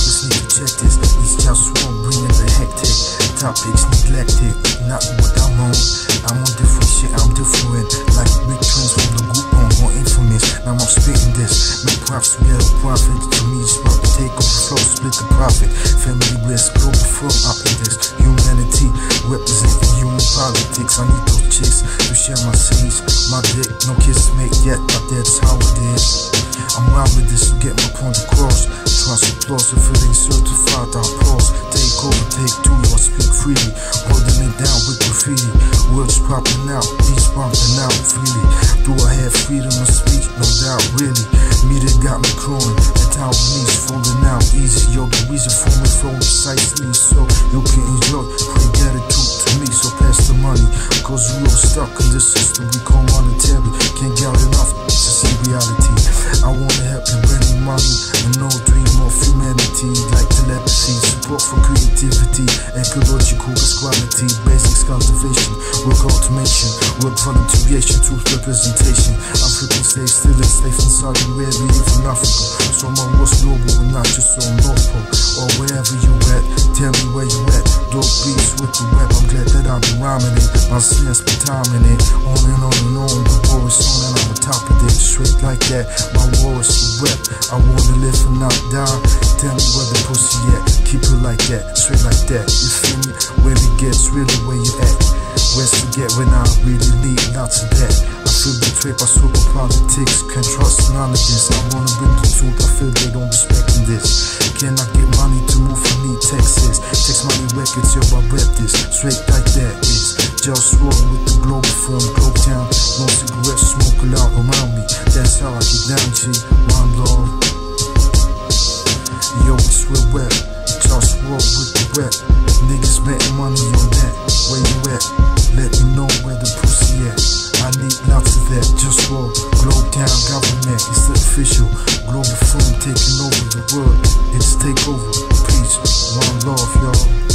Rappers need to check this. These JustWar bringing the hectic. Topics neglected, not what I'm on. I'm on different shit, I'm different. Like big trends from the group on, more infamous. Now I'm spitting this. Make props to get a profit. To me, it's about to take over flow, split the profit. Family bliss, Globalfirm, up in this. Humanity, representing human politics. I need those chicks to share my seeds. My dick, no kiss make yet, but that's how it is. I'm wild with this to get my point across. Trust applause if it ain't certified, I pause. Take over, take two, I speak freely. Holding it down with graffiti. Words popping out, beats bumping out freely. Do I have freedom of speech? No doubt, really. Media got me crowing, the Taiwanese falling out easy. Yo, the reason for me flow precisely so you can enjoy. Pray gratitude to me, so pass the money. Cause we all stuck in the system we call monetary. Can't get enough to see reality. I wanna help you bring me money and no dream of humanity. Like telepathy, support for creativity, ecological quality, basics cultivation, work automation, work voluntarization, truth representation. African states still enslaved in Saudi Arabia, even Africa. So my war's global and not just on North Pole or wherever you at. Tell me where you at. Dope beats with the web. I'm glad that I've been rhyming it. My slants been timing it. On and on and on. The war is on and I'm on top of it. Straight like that. My war is the web. I wanna live and not die. Tell me where the pussy at. Keep it like that. Straight like that. You feel me? When it gets really where you at. Where's to get when I really need lots of that. I feel betrayed by super politics. Can't trust none of this. I wanna bring the truth. I feel they don't respect in this. Can I get money to move? I need Texas. Text money records, yo, I rep this. Straight like that. It's JustWar with the Globalfirm, Globe Town. No cigarettes, smoke loud around me. That's how I get down, G. My love. Yo, it's real wet. JustWar with the rep. Niggas betting money on that. Where you at? Let me know where the pussy at. I need lots of that. JustWar, Globe Town government. It's the official. Globalfirm taking over the world. It's takeover. Peace. One love, y'all.